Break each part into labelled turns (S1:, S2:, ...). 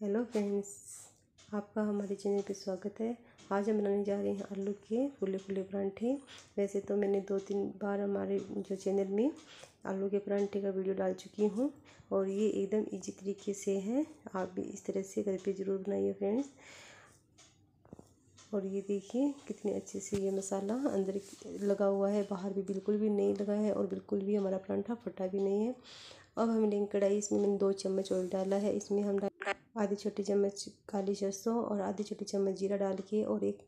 S1: Hello friends, आपका हमारे channel पे स्वागत है। आज हम बनाने जा रहे हैं आलू के फूले फूले परांठे। वैसे तो मैंने 2-3 बार हमारे जो चैनल में आलू के परांठे का वीडियो डाल चुकी हूँ और ये एकदम इजी तरीके से है। आप भी इस तरह से घर पे ज़रूर बनाइए फ्रेंड्स। और ये देखिए कितने अच्छे से ये मसाला अंदर लगा हुआ है, बाहर भी बिल्कुल भी नहीं लगा है और बिल्कुल भी हमारा परांठा फटा भी नहीं है। अब हम लेंगे कढ़ाई, इसमें मैंने 2 चम्मच ऑयल डाला है। इसमें हम आधी छोटी चम्मच काली सरसों और आधी छोटी चम्मच जीरा डाल के और एक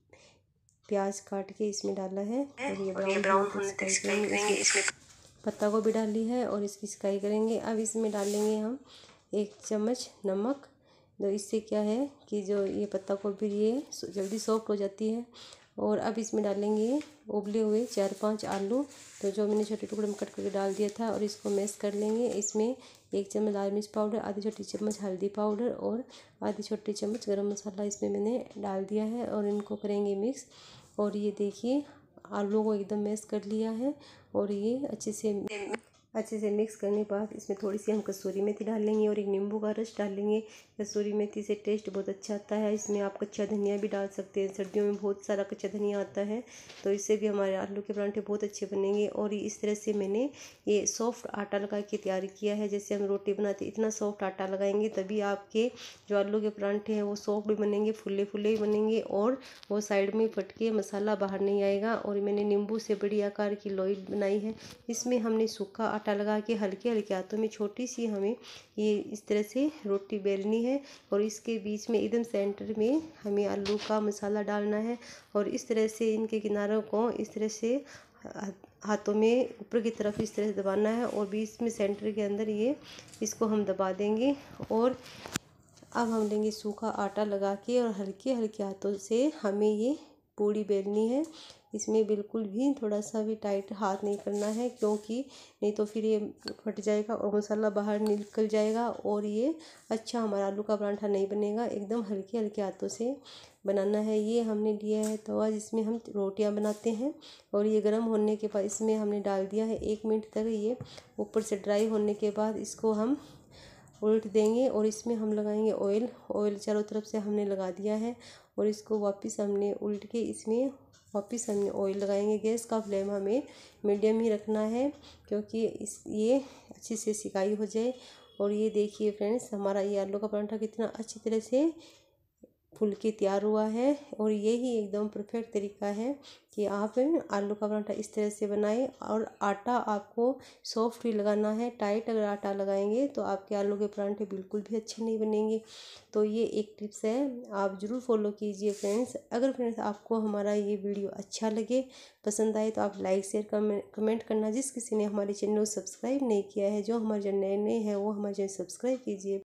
S1: प्याज काट के इसमें डाला है और ये ब्राउन होने तक फ्राई करेंगे। इसमें पत्ता गोभी डाली है और इसकी सिकाई करेंगे। अब इसमें डालेंगे हम 1 चम्मच नमक। तो इससे क्या है कि जो ये पत्ता गोभी ये जल्दी सॉफ्ट हो जाती है। और अब इसमें डालेंगे उबले हुए 4-5 आलू, तो जो मैंने छोटे टुकड़े में कट करके डाल दिया था, और इसको मैश कर लेंगे। इसमें 1 चम्मच लाल मिर्च पाउडर, आधी छोटी चम्मच हल्दी पाउडर और आधी छोटी चम्मच गरम मसाला इसमें मैंने डाल दिया है और इनको करेंगे मिक्स। और ये देखिए आलू को एकदम मैश कर लिया है और ये अच्छे से मिक्स करने के बाद इसमें थोड़ी सी हम कसूरी मेथी डालेंगे और एक नींबू का रस डालेंगे। कसूरी मेथी से टेस्ट बहुत अच्छा आता है। इसमें आप कच्चा धनिया भी डाल सकते हैं, सर्दियों में बहुत सारा कच्चा धनिया आता है, तो इससे भी हमारे आलू के परांठे बहुत अच्छे बनेंगे। और इस तरह से मैंने ये सॉफ्ट आटा लगा के तैयार किया है। जैसे हम रोटी बनाते इतना सॉफ्ट आटा लगाएंगे तभी आपके जो आलू के परांठे हैं वो सॉफ्ट भी बनेंगे, फुले फुले भी बनेंगे और वो साइड में फट के मसाला बाहर नहीं आएगा। और मैंने नींबू से बड़ी आकार की लोई बनाई है। इसमें हमने सूखा आटा लगा के हल्के हल्के हाथों में छोटी सी हमें ये इस तरह से रोटी बेलनी है और इसके बीच में एकदम सेंटर में हमें आलू का मसाला डालना है और इस तरह से इनके किनारों को इस तरह से हाथों में ऊपर की तरफ इस तरह से दबाना है और बीच में सेंटर के अंदर ये इसको हम दबा देंगे। और अब हम लेंगे सूखा आटा लगा के और हल्के हल्के हाथों से हमें ये पूड़ी बेलनी है। इसमें बिल्कुल भी थोड़ा सा भी टाइट हाथ नहीं करना है, क्योंकि नहीं तो फिर ये फट जाएगा और मसाला बाहर निकल जाएगा और ये अच्छा हमारा आलू का पराठा नहीं बनेगा। एकदम हल्के हल्के हाथों से बनाना है। ये हमने लिया है तवा जिसमें हम रोटियां बनाते हैं और ये गर्म होने के बाद इसमें हमने डाल दिया है 1 मिनट तक। ये ऊपर से ड्राई होने के बाद इसको हम उल्ट देंगे और इसमें हम लगाएंगे ऑयल चारों तरफ से हमने लगा दिया है और इसको वापस हमने उल्ट के इसमें वापस हमने ऑयल लगाएंगे। गैस का फ्लेम हमें मीडियम ही रखना है, क्योंकि ये अच्छी से सिकाई हो जाए। और ये देखिए फ्रेंड्स, हमारा ये आलू का पराठा कितना अच्छी तरह से फुल के तैयार हुआ है। और यही एकदम परफेक्ट तरीका है कि आप आलू का पराठा इस तरह से बनाएं। और आटा आपको सॉफ्ट ही लगाना है, टाइट अगर आटा लगाएंगे तो आपके आलू के पराठे बिल्कुल भी अच्छे नहीं बनेंगे। तो ये एक टिप्स है, आप ज़रूर फॉलो कीजिए फ्रेंड्स। अगर फ्रेंड्स आपको हमारा ये वीडियो अच्छा लगे, पसंद आए, तो आप लाइक शेयर कमेंट करना। जिस किसी ने हमारे चैनल को सब्सक्राइब नहीं किया है, जो हमारे चैनल नए हैं वो हमारे चैनल सब्सक्राइब कीजिए।